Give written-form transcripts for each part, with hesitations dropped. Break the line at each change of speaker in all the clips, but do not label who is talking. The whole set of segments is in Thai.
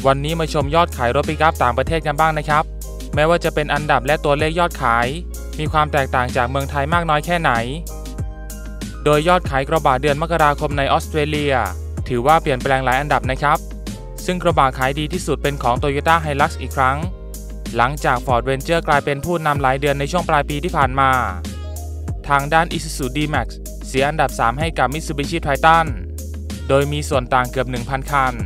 วันนี้มาชมยอดขายรถปิกอัพต่างประเทศกันบ้างนะครับแม้ว่าจะเป็นอันดับและตัวเลขยอดขายมีความแตกต่างจากเมืองไทยมากน้อยแค่ไหนโดยยอดขายกระบะเดือนมกราคมในออสเตรเลียถือว่าเปลี่ยนแปลงหลายอันดับนะครับซึ่งกระบะขายดีที่สุดเป็นของ Toyota Hilux อีกครั้งหลังจาก Ford Ranger กลายเป็นผู้นำหลายเดือนในช่วงปลายปีที่ผ่านมาทางด้าน Isuzu D-Max เสียอันดับ 3 ให้กับ Mitsubishi Triton โดยมีส่วนต่างเกือบ 1,000 คัน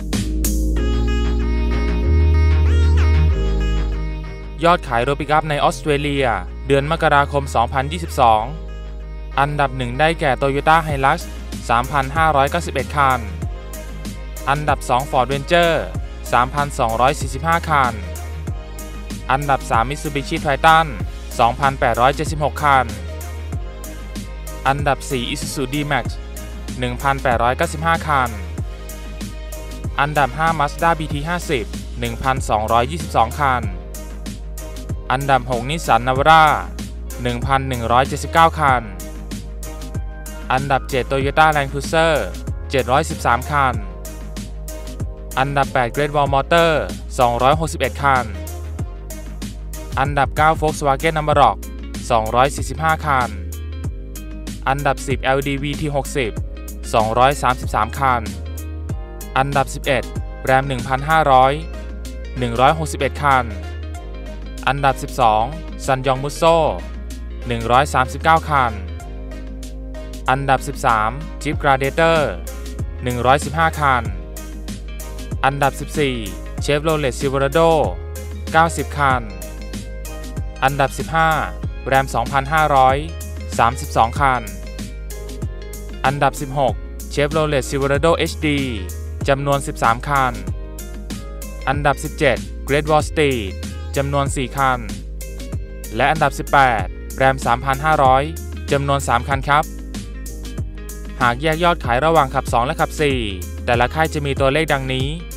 ยอดขายรถปิกอัพในออสเตรเลียเดือนมกราคม 2022 อันดับ 1 ได้แก่ Toyota Hilux 3,591 คันอันดับ 2 Ford Ranger 3,245 คันอันดับ 3 Mitsubishi Triton 2,876 คันอันดับ 4 Isuzu D-Max 1,895 คันอันดับ 5 Mazda BT50 1,222 คันอันดับ 6 Nissan Navara 1,179 คันอันดับ 7 Toyota Land Cruiser 713 คันอันดับ 8 Great Wall Motor 261 คันอันดับ 9 Volkswagen Amarok 245 คันอันดับ 10 LDV T60 233 คันอันดับ 11 Ram 1,500 161 คันอันดับ 12 Sanyong Musso 139 คันอันดับ 13 Jeep Gladiator 115 คันอันดับ 14 Chevrolet Silverado 90 คันอันดับ 15 Ram 2,500 32 คันอันดับ 16 Chevrolet Silverado HD จำนวน 13 คันอันดับ 17 Great Wall Street จำนวน 4 คันและอันดับ 18 Ram 3,500 จำนวน 3 คันครับหากแยกยอดขายระหว่างขับ 2 และขับ 4 แต่ละค่ายจะมีตัวเลขดังนี้